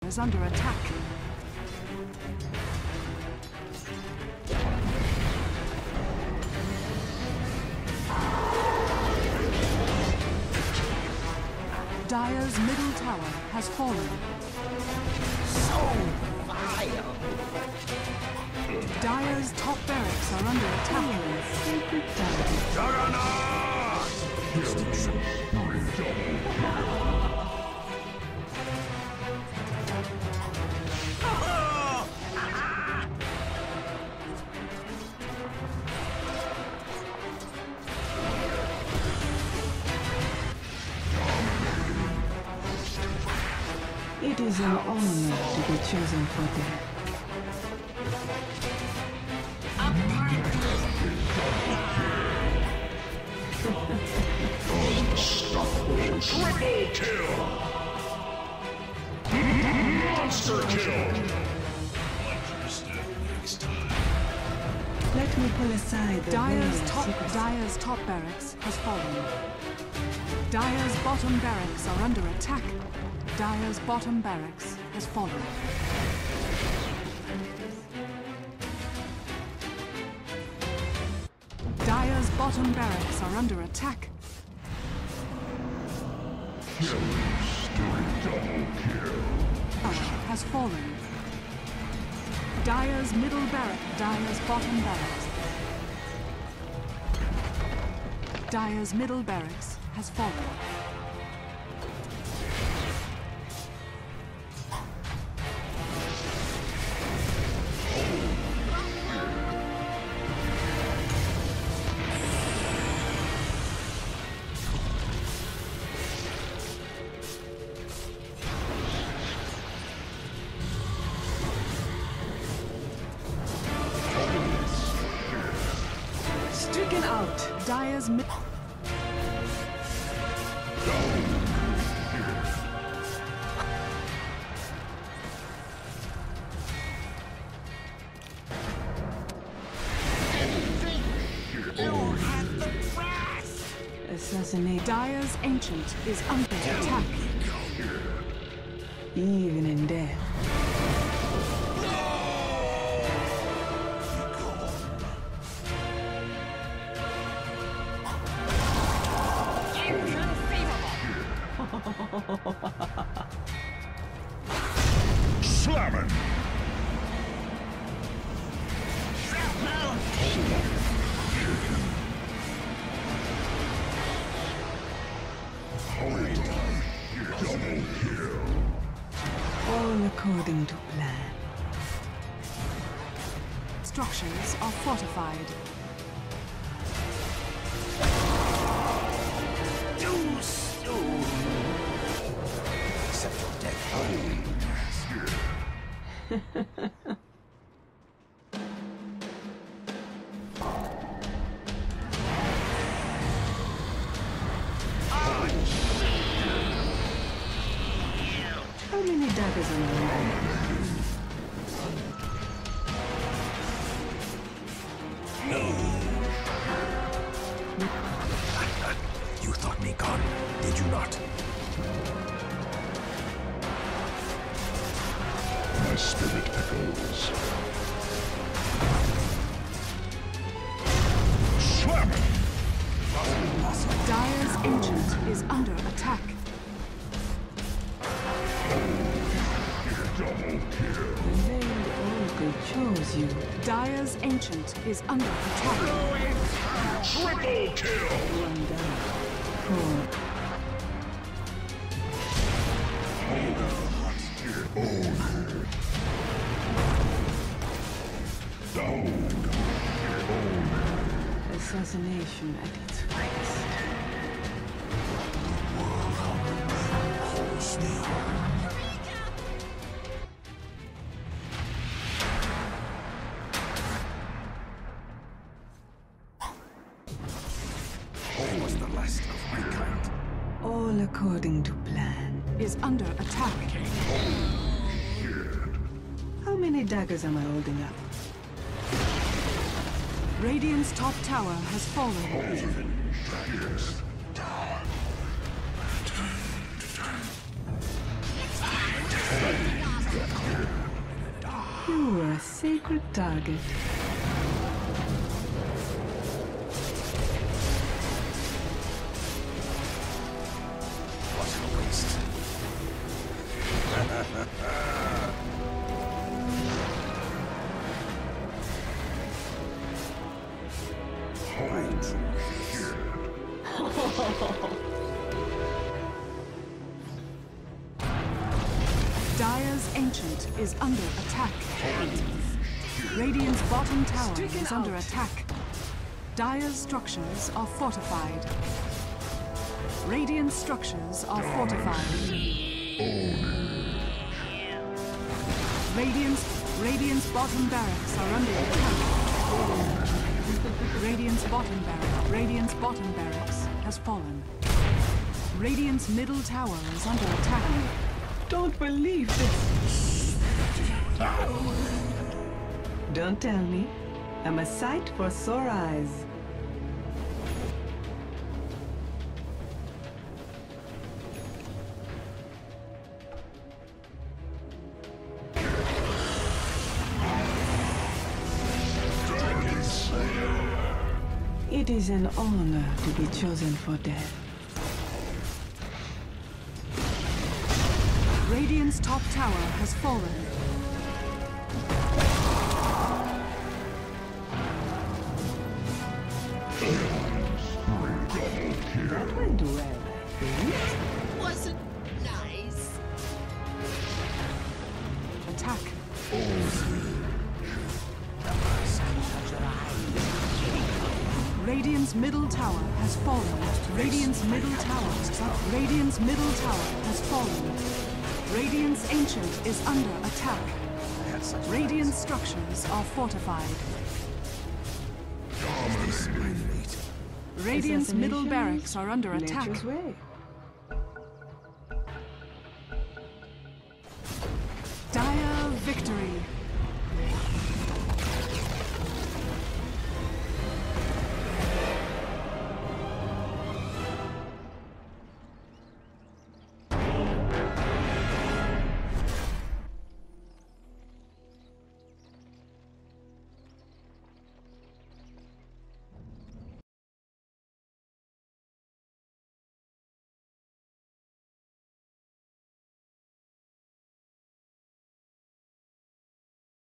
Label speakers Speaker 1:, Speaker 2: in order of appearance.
Speaker 1: is under attack. Dire's middle tower has fallen.
Speaker 2: So vile!
Speaker 1: Dire's top barracks are under attack.
Speaker 3: It is an honor to be chosen for death.
Speaker 4: Unstoppable. Triple kill! Monster kill!
Speaker 3: Let me pull aside the
Speaker 1: Dire's top barracks has fallen. Dire's bottom barracks are under attack. Dire's bottom barracks has fallen. Dire's bottom barracks are under attack.
Speaker 4: Double kill.
Speaker 1: Tower has fallen. Dire's middle barrack, Dire's bottom barracks. Dire's middle barracks has fallen.
Speaker 3: stricken out.
Speaker 1: Dire's mid.
Speaker 3: Assassinate.
Speaker 1: Dire's ancient is under attack.
Speaker 3: Even in death.
Speaker 4: Slamming! Double kill.
Speaker 3: All according to plan.
Speaker 1: Structures are fortified.
Speaker 2: Too soon. Except for death.
Speaker 3: How many daggers am I wearing?
Speaker 2: You thought me gone, did you not?
Speaker 4: My spirit echoes. Slamming!
Speaker 1: Dire's ancient is under attack.
Speaker 4: Double kill.
Speaker 3: The veiled oracle chose you.
Speaker 1: Dire's ancient is under attack.
Speaker 4: Triple kill!
Speaker 3: One down. Poor. Assassination at its finest.
Speaker 2: I was the last of my kind.
Speaker 3: All according to plan.
Speaker 1: Is under attack.
Speaker 3: How many daggers am I holding up?
Speaker 1: Radiant's top tower has fallen.
Speaker 3: a sacred target.
Speaker 2: What a waste.
Speaker 1: Dire's Ancient is under attack. Radiant's bottom tower is under attack. Dire's structures are fortified. Radiant structures are fortified. Radiant's bottom barracks are under attack. Radiant's bottom barracks has fallen. Radiant's middle tower is under attack.
Speaker 3: Don't believe this. Don't tell me. I'm a sight for sore eyes. It is an honor to be chosen for death.
Speaker 1: Radiant's top tower has fallen.
Speaker 3: That went well, I think.
Speaker 5: Wasn't nice.
Speaker 1: Attack. Radiant's middle tower has fallen. Radiant's middle tower is up. Radiant's middle tower has fallen. Radiant's Ancient is under attack. Radiant structures are fortified. Radiant's middle barracks are under attack.
Speaker 3: Nature's way.